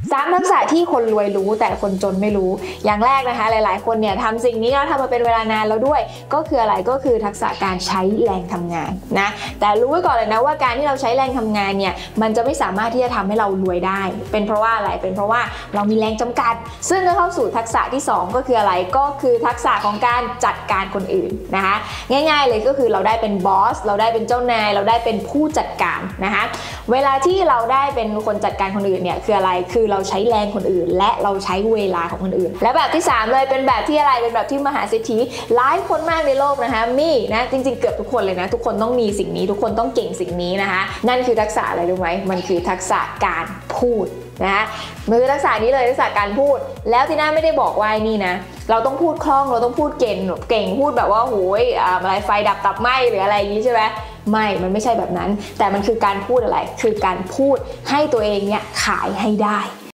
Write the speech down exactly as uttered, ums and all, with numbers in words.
สามทักษะที่คนรวยรู้แต่คนจนไม่รู้อย่างแรกนะคะหลายๆคนเนี่ยทำสิ่งนี้แล้วทำมาเป็นเวลานานแล้วด้วยก็คืออะไรก็คือทักษะการใช้แรงทำงานนะแต่รู้ไว้ก่อนเลยนะว่าการที่เราใช้แรงทำงานเนี่ยมันจะไม่สามารถที่จะทำให้เรารวยได้เป็นเพราะว่าอะไรเป็นเพราะว่าเรามีแรงจำกัดซึ่งก็เข้าสู่ทักษะที่สองก็คืออะไรก็คือทักษะของการจัดการคนอื่นนะคะง่ายๆเลยก็คือเราได้เป็นบอสเราได้เป็นเจ้านายเราได้เป็นผู้จัดการนะคะเวลาที่เราได้เป็นคนจัดการคนอื่นเนี่ยคืออะไรคือเราใช้แรงคนอื่นและเราใช้เวลาของคนอื่นและแบบที่สามเลยเป็นแบบที่อะไรเป็นแบบที่มหาเศรษฐีหลายคนมากในโลกนะคะมีนะจริงๆเกือบทุกคนเลยนะทุกคนต้องมีสิ่งนี้ทุกคนต้องเก่งสิ่งนี้นะคะนั่นคือทักษะอะไรรู้ไหมมันคือทักษะการพูดนะมือทักษะนี้เลยทักษะการพูดแล้วที่น่าไม่ได้บอกว่านี่นะเราต้องพูดคล่องเราต้องพูดเก่งเก่งพูดแบบว่าโหยอะไรไฟดับตับไหมหรืออะไรอย่างนี้ใช่ไหมไม่มันไม่ใช่แบบนั้นแต่มันคือการพูดอะไรคือการพูดให้ตัวเองเนี่ยขายให้ได้